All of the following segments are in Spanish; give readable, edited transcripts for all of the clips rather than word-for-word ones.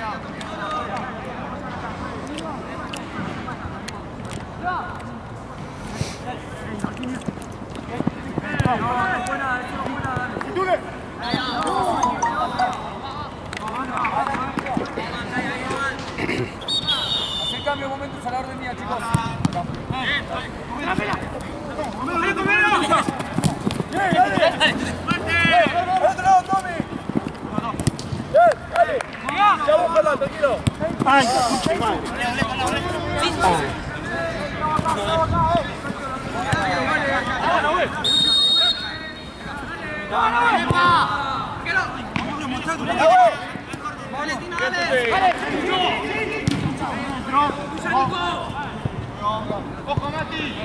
Hacer cambio momentos a la orden mía, chicos. Ya búscala, tranquilo. Ay, ¡Ojo, Mati!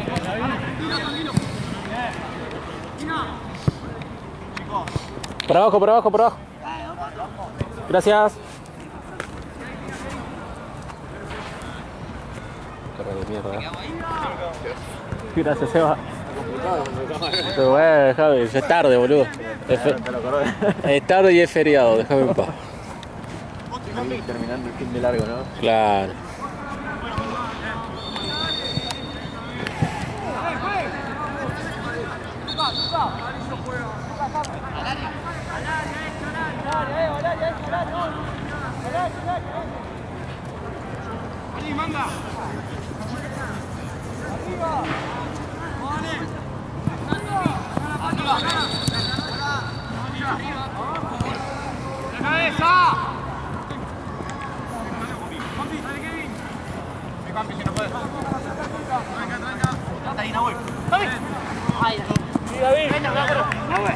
Por abajo, por abajo, por abajo. Gracias. Corre de mierda. Gracias, Seba. Pero bueno, Javi, ya es tarde, boludo. Es tarde y es feriado, déjame en paz. terminando el fin de largo, ¿no? Claro. ¡Vení, manda! ¡Arriba! ¡La cabeza! ¡Dale, Kevin! Me cambio si no puedes. Tranca. Está ahí, Nahuel. ¡Dale! ¡Ahí! ¡Sí, David! ¡Venga, Nahuel!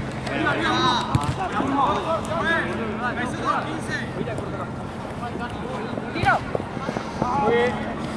¡Tira! Muy bien.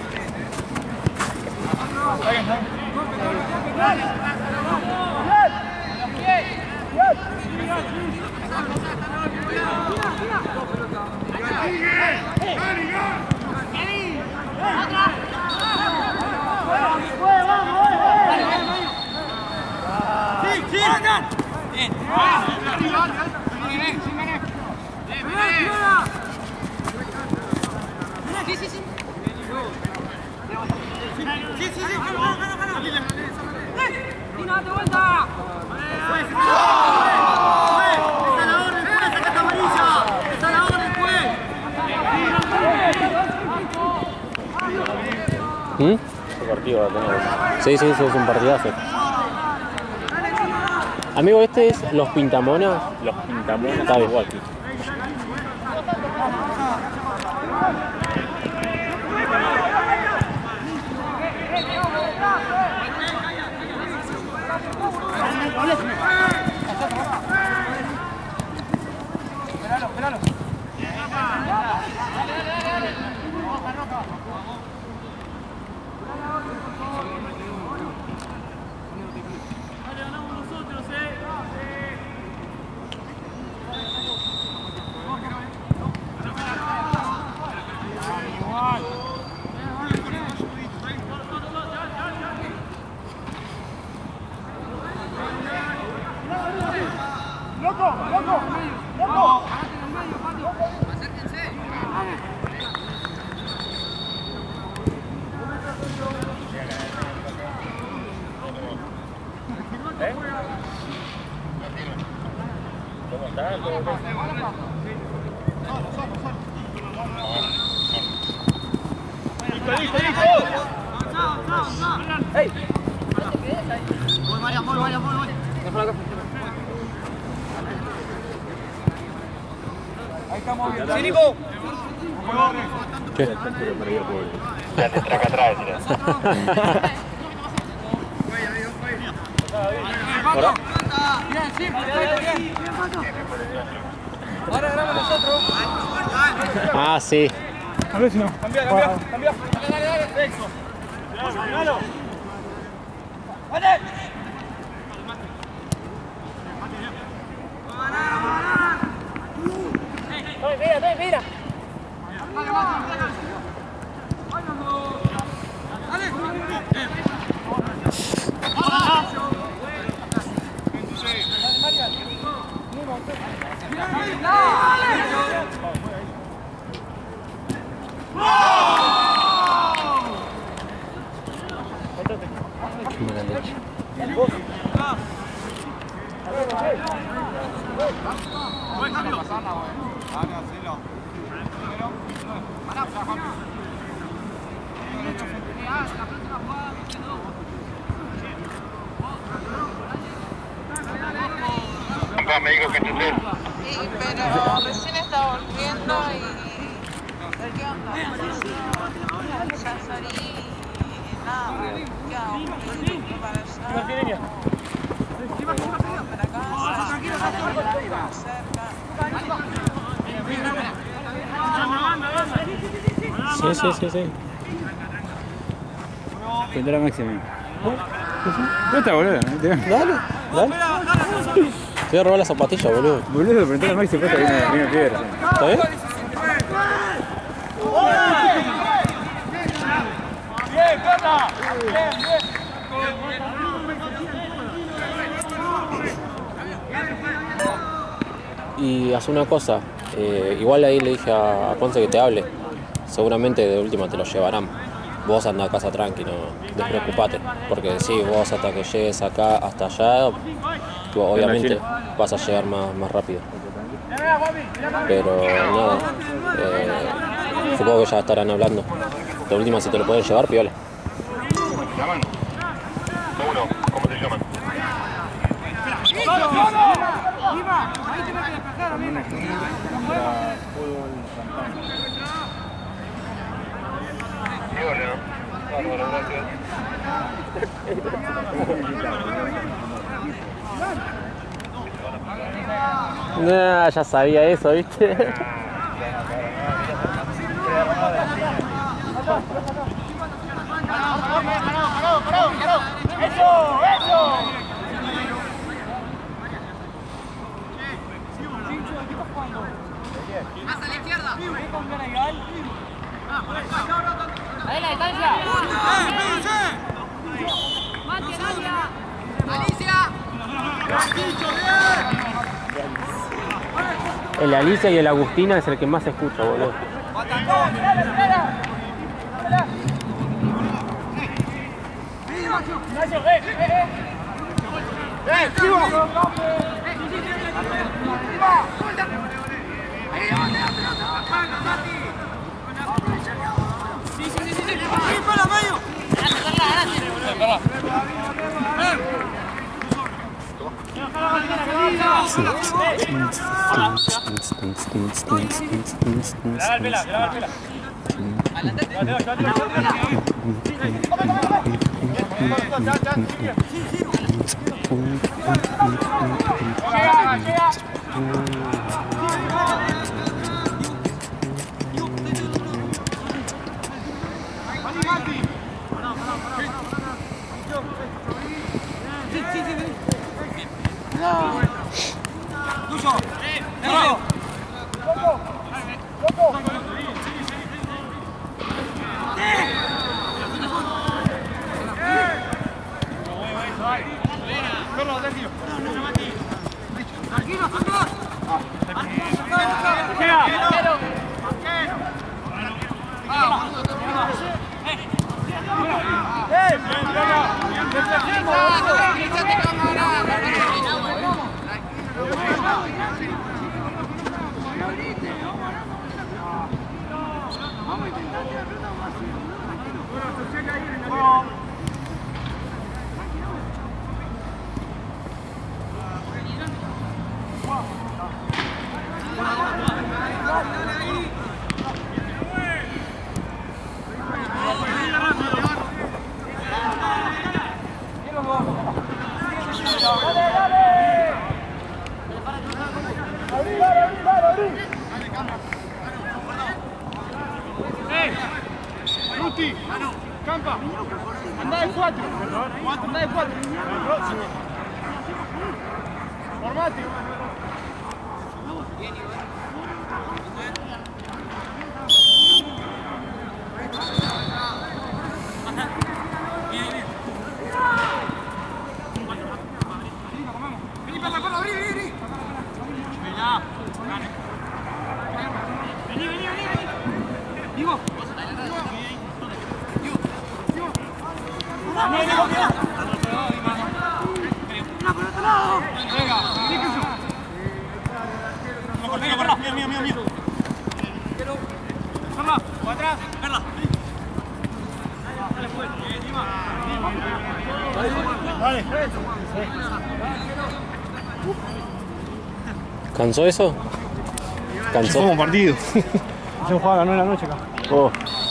Este partido va a tener. Sí, es un partidazo. Amigo, este es los Pintamonas. Los Pintamonas. Está bien, igual. Esperalo. ¡Loco! Acérquense. ¿Cómo está? ¡Listo! ¡Ey! Voy. Ahí estamos bien. ¡Sí, Nico! ¿Qué? Ya te traca atrás, ¡Ahora! Bien, sí, perfecto, bien. Ahora grabamos nosotros. Ah, sí. A ver si no. Cambia. Dale. Eso. ¡Míralo! ¡Vale! Mira. Me dijo que entender. Sí, pero recién está volviendo y... ¿Qué onda? Ya salí y nada, ¿qué hago? ¿Qué para allá? Para acá, cerca. Sí. Tendrá máximo. ¿Dónde está, boludo? Dale. Te voy a robar la zapatilla, boludo. Boludo, preguntale a Maxi, puesta viene piedra. ¿Está bien? Bien, Cata. Bien. Y haz una cosa, igual ahí le dije a Ponce que te hable. Seguramente de última te lo llevarán. Vos andá a casa tranqui, no despreocupate. Porque sí, vos hasta que llegues acá, hasta allá, tú, obviamente vas a llegar más rápido. Pero nada, supongo que ya estarán hablando. De última, si te lo pueden llevar, piola. ¿Llaman? Uno, ¿cómo se llaman? Hola. Bárbaro, gracias. Nah, ya sabía eso, ¿viste? ¡Eso! ¡Más a la izquierda! ¡Ahí la distancia! ¡Alicia! El Alicia y el Agustina es el que más se escucha, boludo. Ruti, Campa, anda de 4, anda de 4. Formate. Mío. Carla, atrás. Carla. Dale. ¿Cansó eso? ¿Cansó? Como partido. Yo jugaba a las 9 de la noche acá. Oh.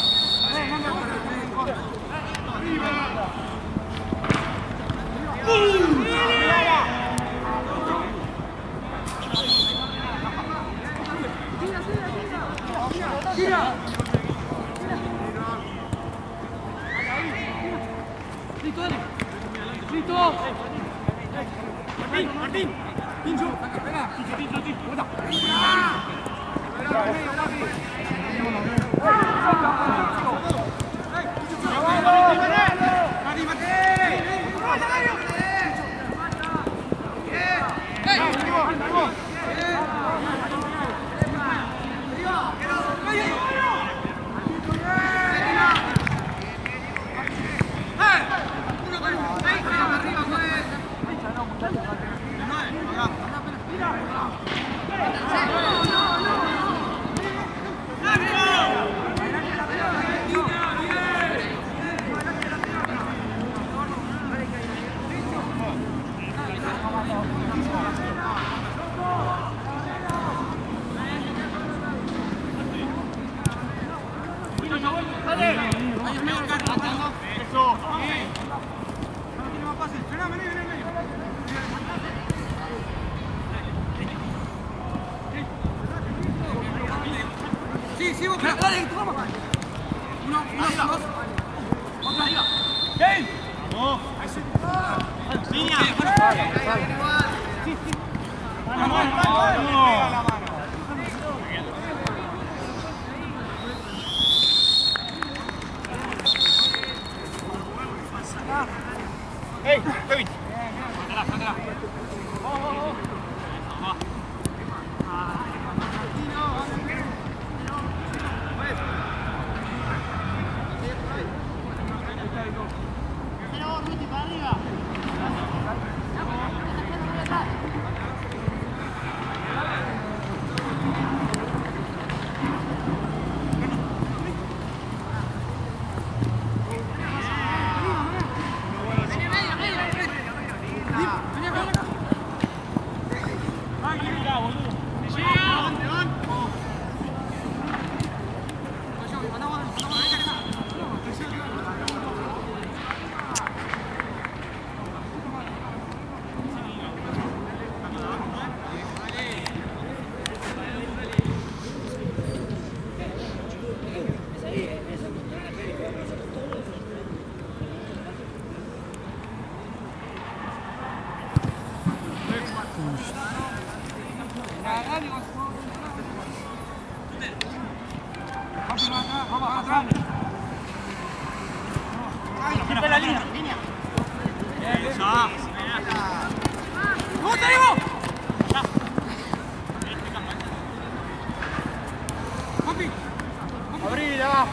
Martín. Pincho. Sí, vos, dale, vamos. Uno, dos. Otra arriba. ¡Hey! ¡Vamos! ¡Línea! ¡Vamos! ¡Hey! ¡Kevin! ¡Sácala! La línea. Eso. ¡Vamos, Taribo! Abrila.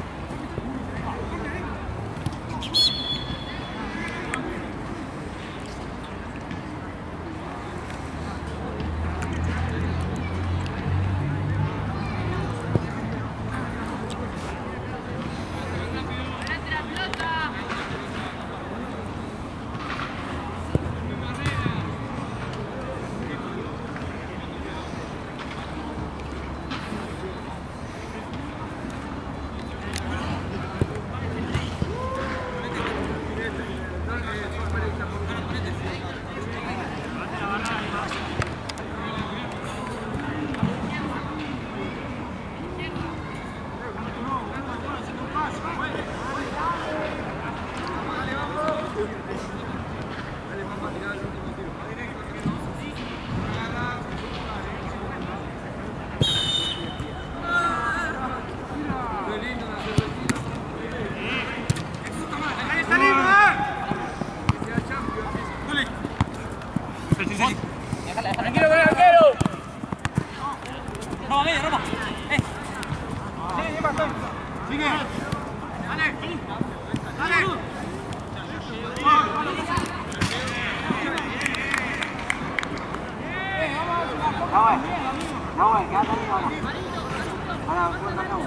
Tranquilo con el arquero. Roma, medio, Roma. Sigue. Dale. Dale. Nahuel, quédate ahí ahora. Ahora,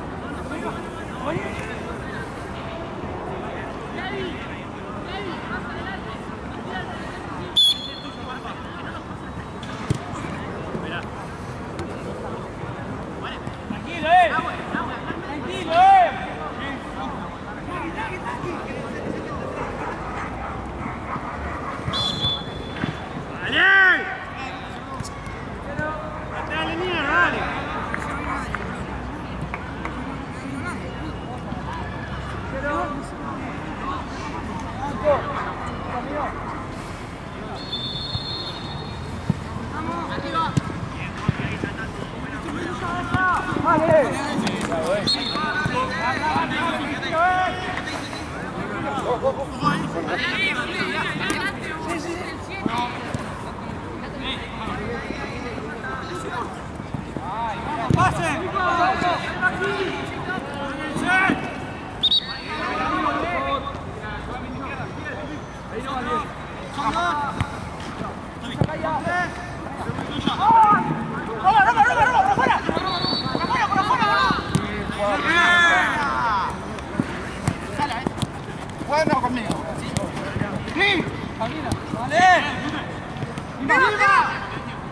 Bueno, conmigo. Sí. Camina. Vale. ¡Viva!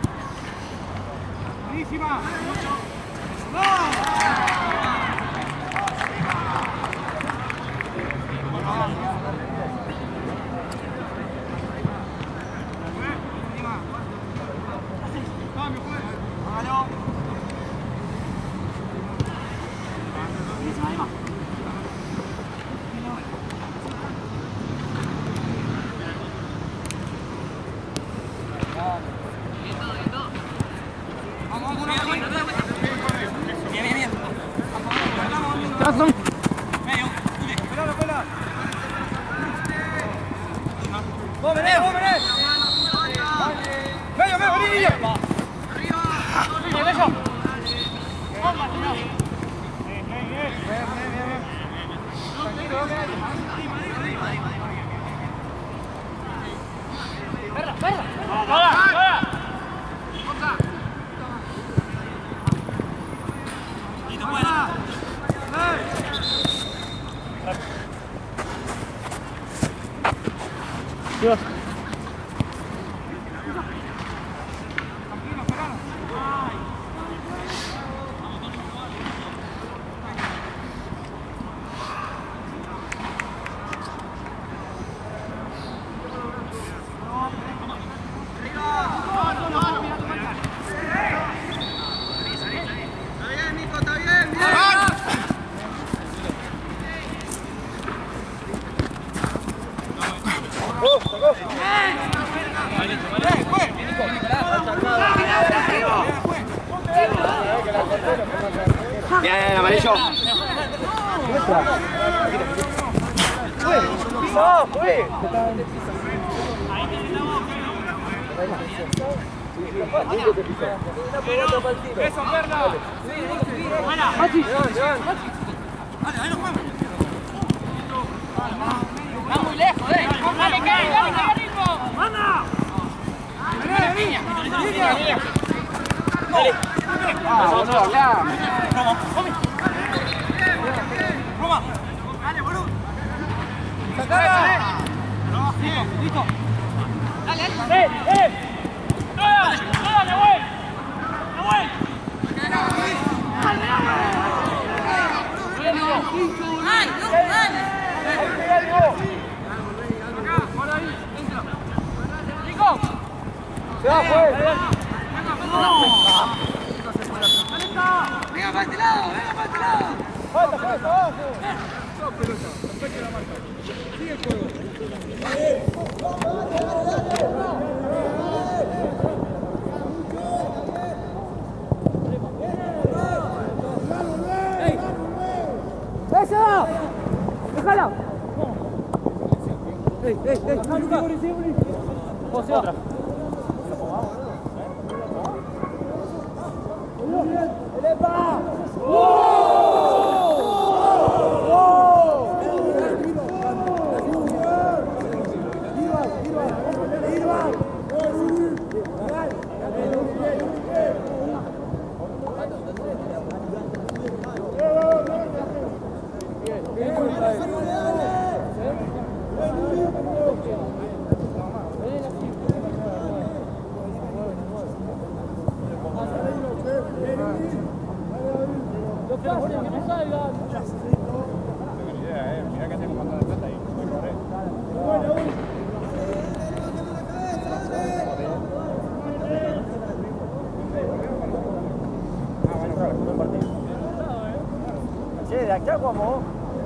Buenísima. Bien, amarillo. Eso, Perla. Buena. Está muy lejos, dale, cae ritmo. ¡Manda! Línea. Dale. Vamos, habla. Roma. Dale, boludo. ¡Sacala! Listo. Dale. ¡Dale, Nahuel! ¡Nahuel! ¡Ay, no, dale! ¡Nico! ¡Se va, pues! ¡Venga para este lado! ¡Venga para este lado! ¡Falta, abajo! ¡Sigue el juego! ¡Esa! ¡Déjala! José, otra. Mirá que tengo un montón de plata ahí. Che, de acá como.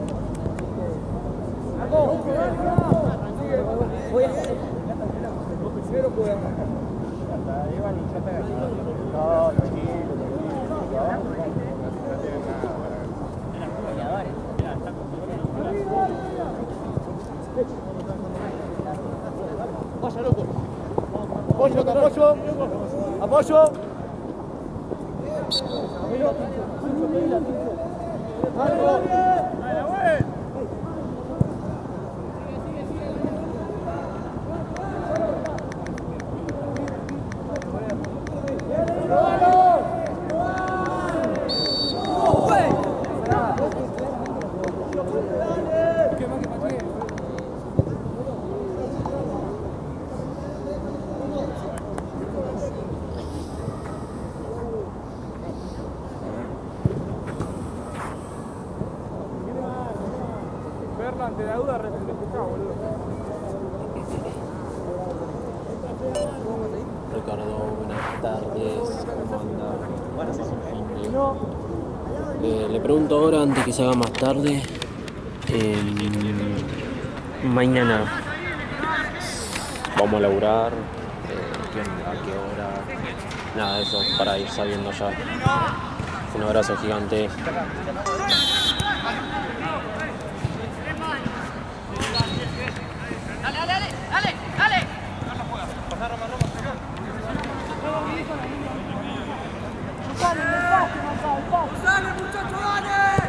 Vaya, loco. Apoyo. Apoyo. Ante la duda, refrescá, boludo. Ricardo, buenas tardes. ¿Cómo anda? Le pregunto ahora, antes que se haga más tarde. Mañana vamos a laburar. ¿A qué hora? Nada de eso, para ir sabiendo ya. Un abrazo gigante. ¡Dale, muchacho, dale!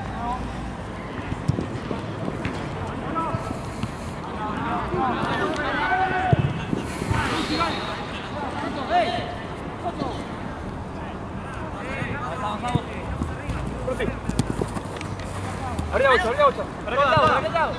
Arriba 8. Reventado.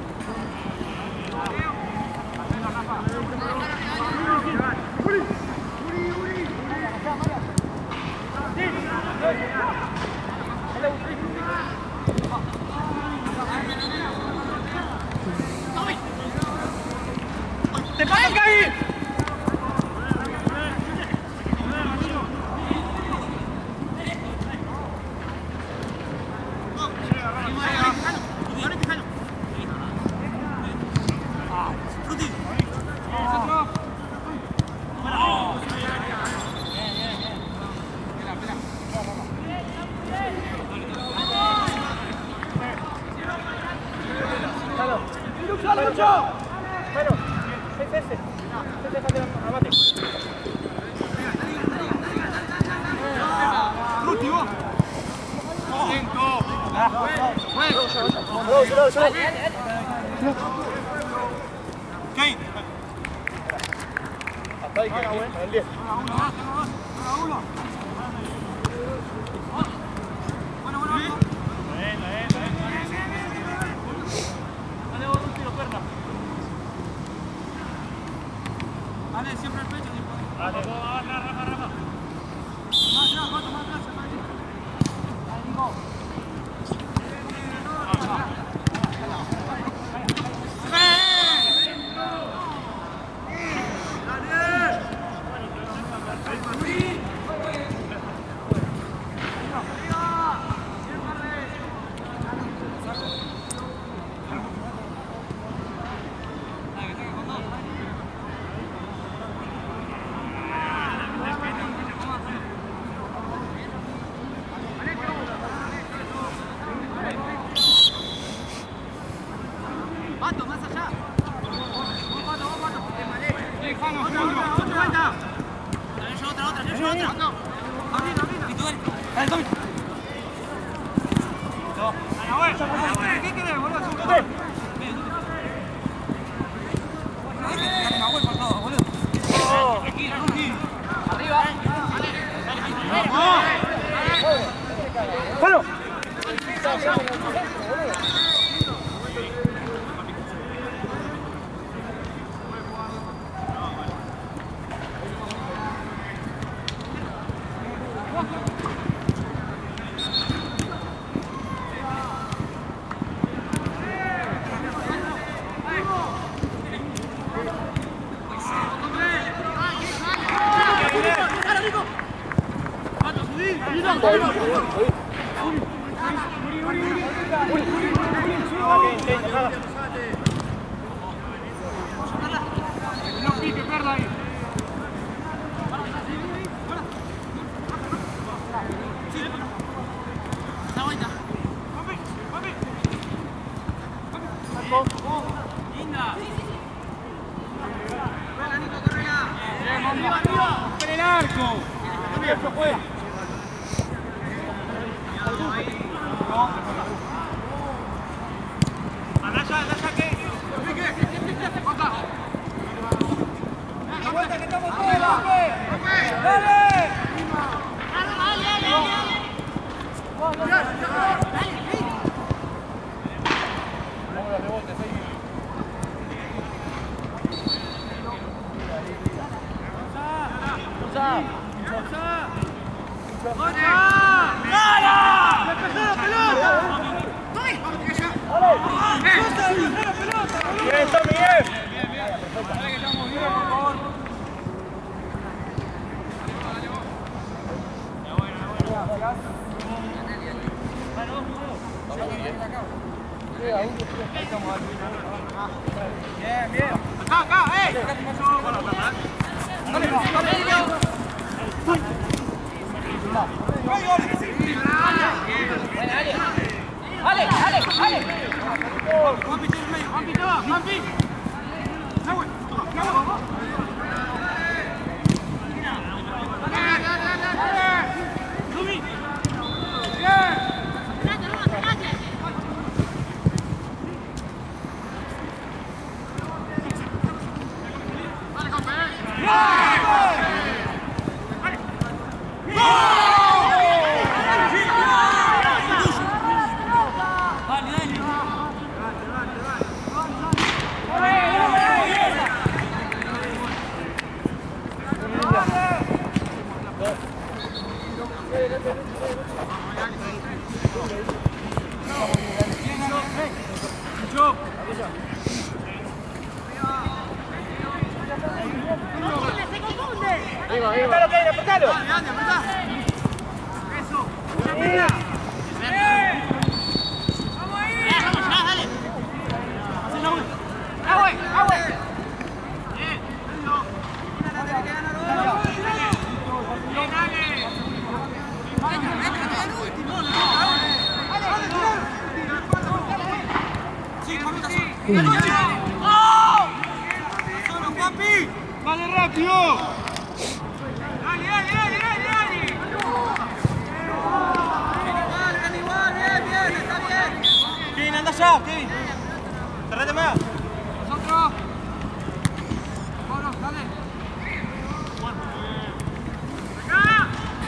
¡Te parezca ahí! ¡Lucho! Bueno, ese. Abate. Ruti, vos. ¿Qué? Hasta ahí, el 10. Dale, siempre el pecho. Dale, Rafa. Más atrás. Dale, Nico. Pato, más allá. Vos, Pato. Otra vuelta. Yo otra. No. Abrilo. ¿Y tú, Eric? Dale, Tommy. No. ¿Qué querés, boludo? Arriba. ¡Palo! No pique, perla ahí. Da vuelta. Linda. ¡Con el arco! ¡Eso juega! ¡Andá que! ¡La vuelta que estamos todos! ¡Dale! Bien, bien. Acá, ¡Ale! ¡Juanpi, tira en medio! ¡Juanpi, te va! ¡Juanpi! ¡Vale, rápido! ¡Dale! igual, bien, está bien. Kevin, anda allá, Kevin. Cerrate más. Nosotros. Vámonos, dale. ¡Acá!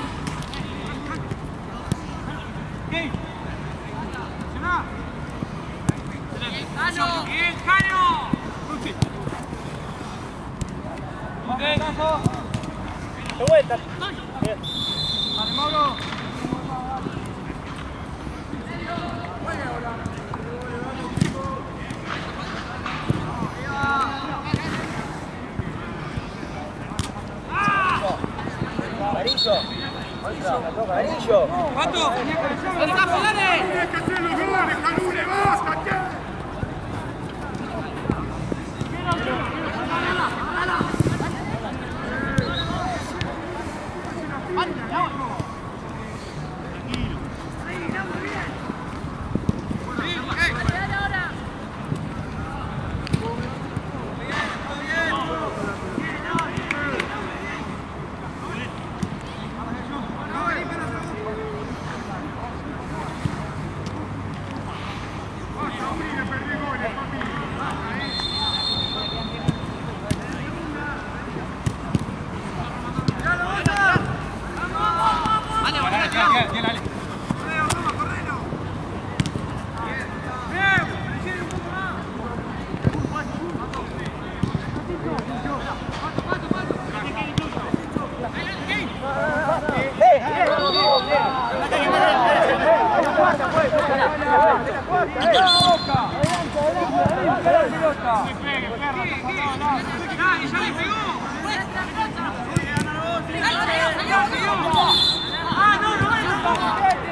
Kevin. ¡Caño! ¡Bien, Caño! Okay. De vuelta. Bien. Vale, Mauro. Amarillo. Amarillo. ¿Cuánto? ¡Alza, dale! ¡Tienes que hacer los goles, Calule! ¡Basta! ¡Ah, no!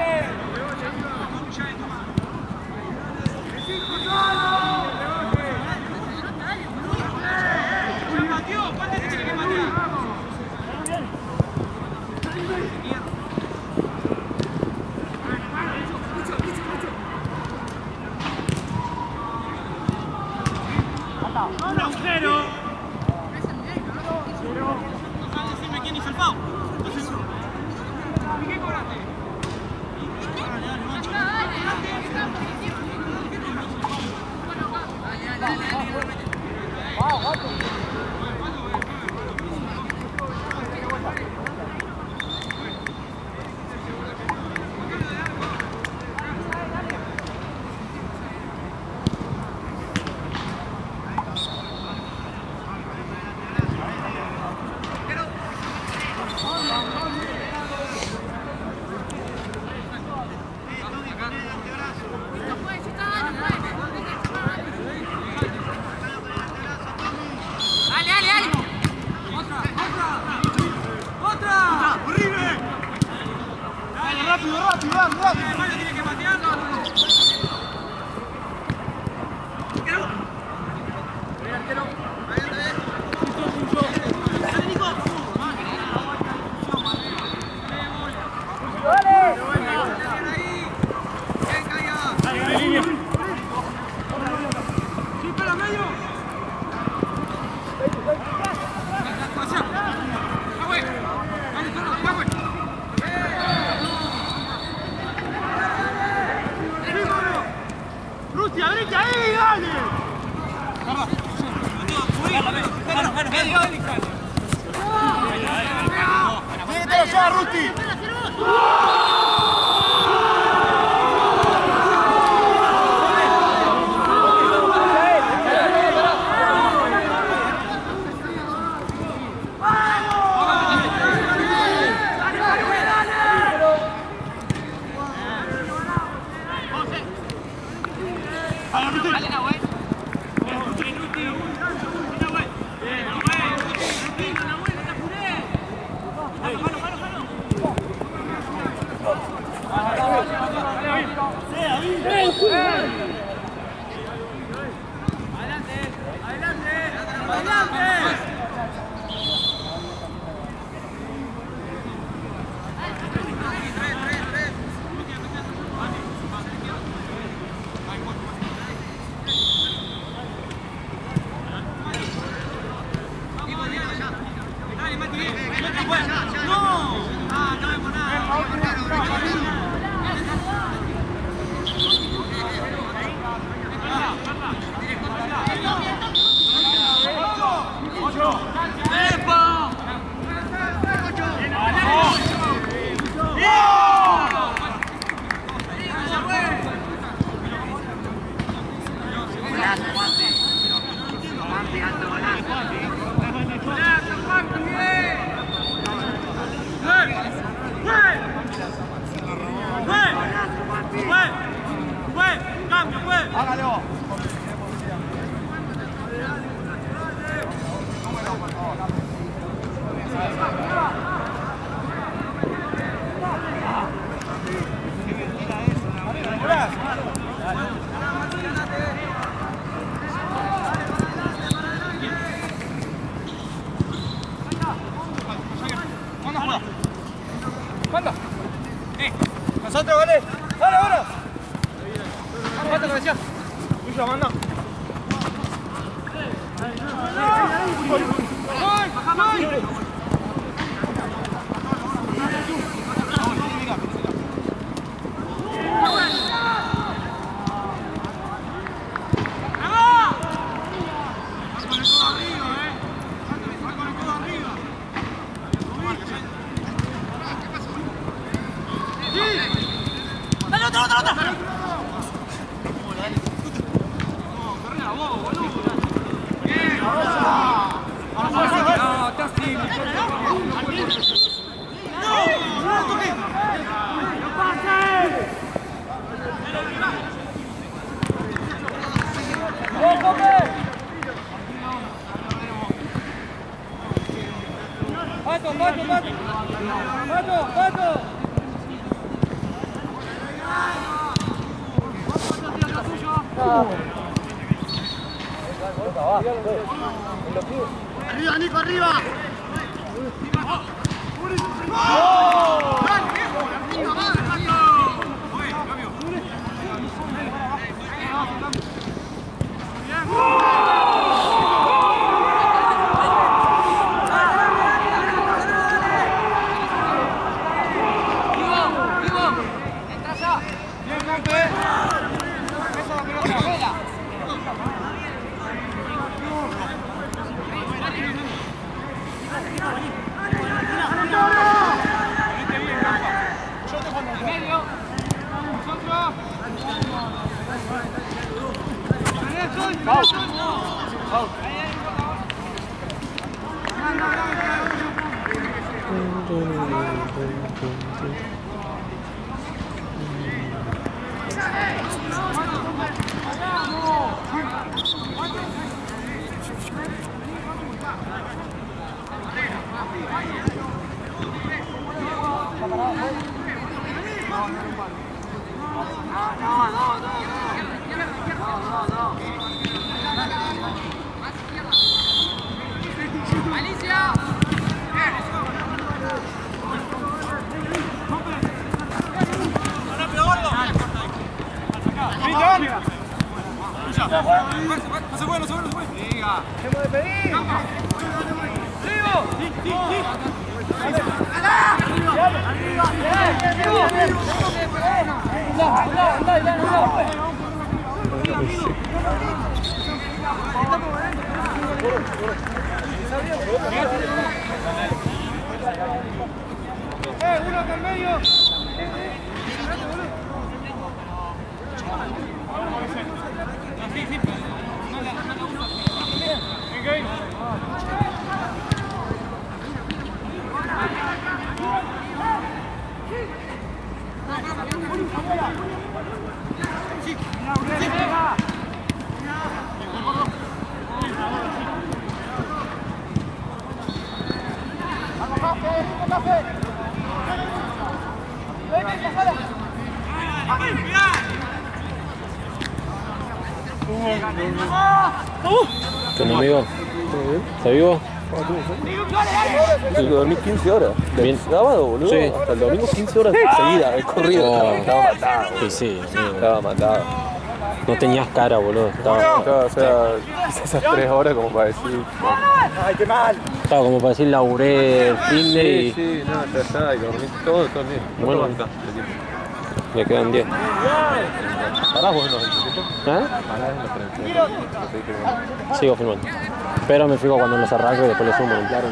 Nosotros, vale. Dale, ahora. ¿Cuánto lo decía? Tuyo, manda. Arriba, Nico, arriba. No, No se puede, no se puede, no se puede. ¡Tenemos de pedir! Uno acá en medio. ¿Qué onda, amigo? ¿Está vivo? Tengo que dormir 15 horas. ¿Del sábado, boludo? Sí. Hasta el domingo 15 horas seguidas, el corrido. Oh. Estaba matado. Sí, sí. Estaba matado. No tenías cara, boludo. Estaba, o sea, esas 3 horas como para decir. ¡Ay, qué mal! Estaba como para decir laburé el fin de y Sí, no, ya está, hay que dormir todo también. Bueno. ¿Cuánto banca? le quedan 10. ¿Parás vos en los 27? ¿Eh? Parás en los 30. Sigo filmando. Pero me fijo cuando los arranco y después le sumo. Claro.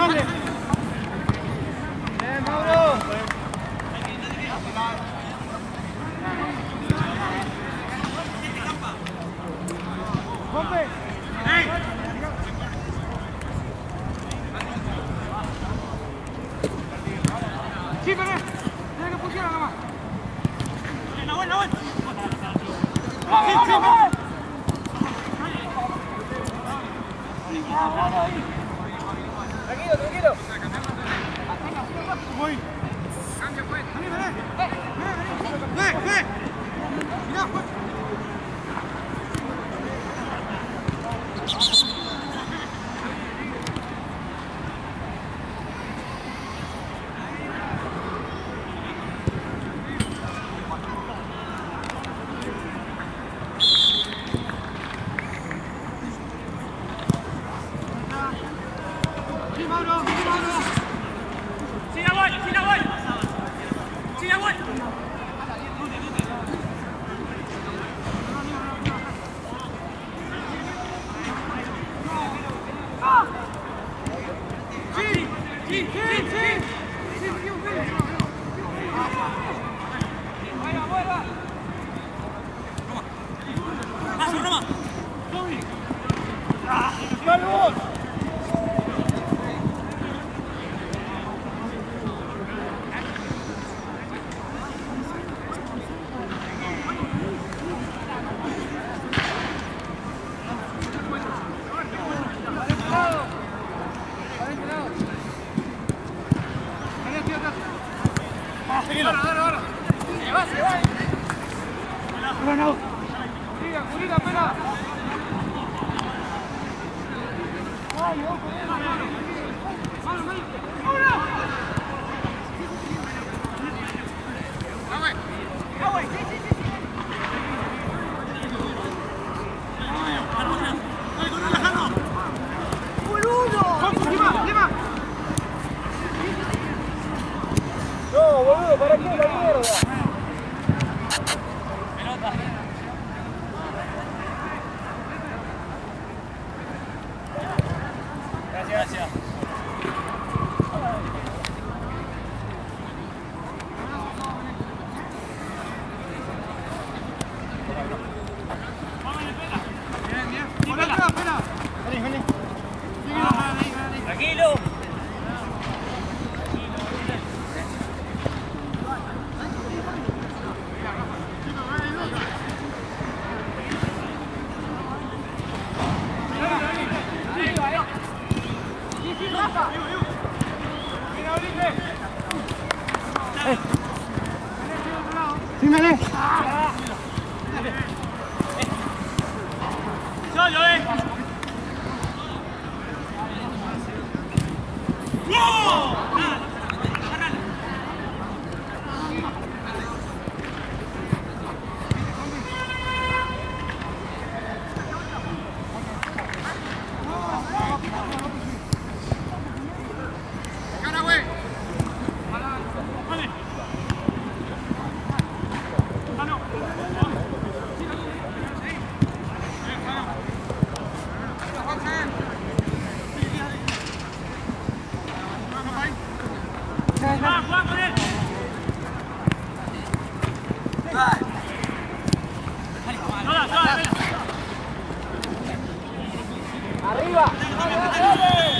libre. Bien, Mauro. Rompe. Sí, pero tiene que funcionar nomás. Nahuel. ¡Vamos! Tranquilo. Voy. Cambia, pues. Ve. Mirá, pues. No, boludo, ¿para qué la mierda? Pelota. Gracias. Bien. Espera. Vení. Tranquilo. Símele. ¡Solo, ¡No! Arriba.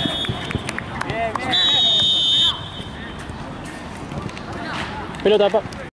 Bien. Pelota, pa.